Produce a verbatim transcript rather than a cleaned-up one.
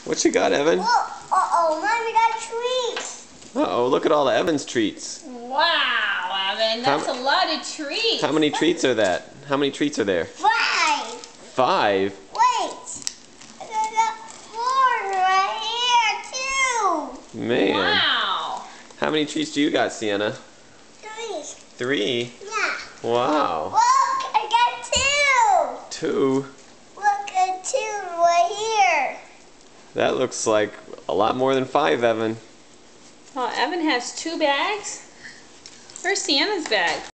What you got, Evan? Oh, uh-oh, Mommy got treats. Uh-oh, look at all of Evan's treats. Wow, Evan, that's How, a lot of treats. how many treats are that? How many treats are there? Five. Five? Wait. I got four right here, too. Man. Wow. How many treats do you got, Sienna? Three. Three? Yeah. Wow. Look, I got two. Two? Look at two right here. That looks like a lot more than five, Evan. Well, Evan has two bags. Where's Sienna's bag?